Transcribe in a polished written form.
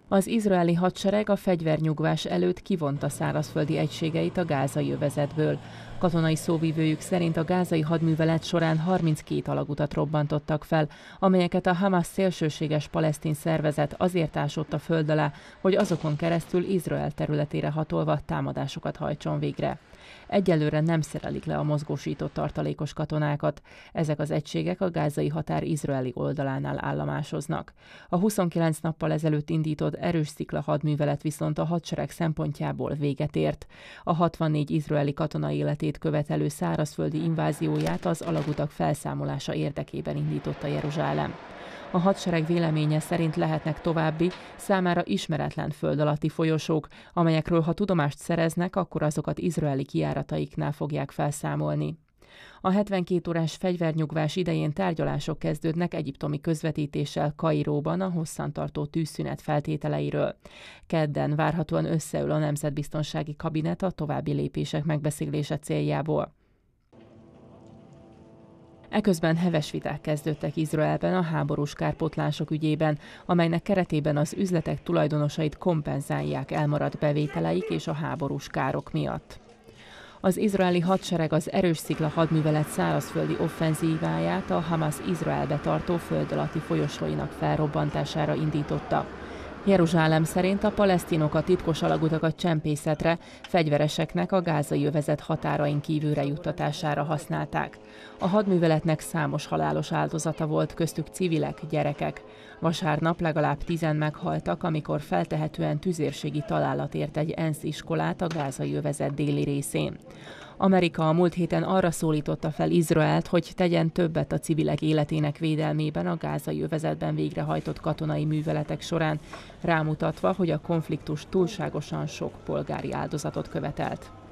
Az izraeli hadsereg a fegyvernyugvás előtt kivonta szárazföldi egységeit a gázai övezetből. Katonai szóvivőjük szerint a gázai hadművelet során 32 alagutat robbantottak fel, amelyeket a Hamas szélsőséges palesztin szervezet azért ásott a föld alá, hogy azokon keresztül Izrael területére hatolva támadásokat hajtson végre. Egyelőre nem szerelik le a mozgósított tartalékos katonákat. Ezek az egységek a gázai határ izraeli oldalánál állomásoznak. A 29 nappal ezelőtt indított erős szikla hadművelet viszont a hadsereg szempontjából véget ért. A 64 izraeli katona életét követelő szárazföldi invázióját az alagutak felszámolása érdekében indította Jeruzsálem. A hadsereg véleménye szerint lehetnek további, számára ismeretlen föld alatti folyosók, amelyekről ha tudomást szereznek, akkor azokat izraeli kijárataiknál fogják felszámolni. A 72 órás fegyvernyugvás idején tárgyalások kezdődnek egyiptomi közvetítéssel Kairóban a hosszantartó tűzszünet feltételeiről. Kedden várhatóan összeül a Nemzetbiztonsági Kabinet a további lépések megbeszélése céljából. Eközben heves viták kezdődtek Izraelben a háborús kárpótlások ügyében, amelynek keretében az üzletek tulajdonosait kompenzálják elmaradt bevételeik és a háborús károk miatt. Az izraeli hadsereg az erős szikla hadművelet szárazföldi offenzíváját a Hamas Izraelbe tartó föld alatti folyosóinak felrobbantására indította. Jeruzsálem szerint a palesztinok a titkos alagutakat csempészetre, fegyvereseknek a gázai övezet határain kívülre juttatására használták. A hadműveletnek számos halálos áldozata volt, köztük civilek, gyerekek. Vasárnap legalább 10 meghaltak, amikor feltehetően tüzérségi találat ért egy ENSZ iskolát a gázai övezet déli részén. Amerika a múlt héten arra szólította fel Izraelt, hogy tegyen többet a civilek életének védelmében a gázai övezetben végrehajtott katonai műveletek során, rámutatva, hogy a konfliktus túlságosan sok polgári áldozatot követelt.